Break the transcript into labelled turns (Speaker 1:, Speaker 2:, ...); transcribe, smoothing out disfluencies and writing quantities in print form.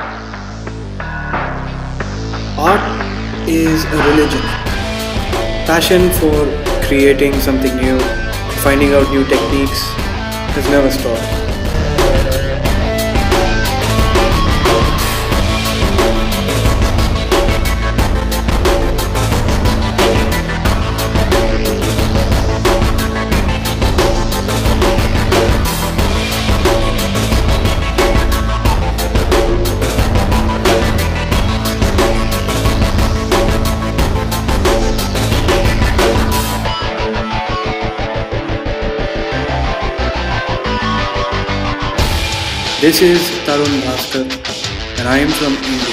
Speaker 1: Art is a religion. Passion for creating something new, finding out new techniques has never stopped. This is Tharun Bhascker and I am from India.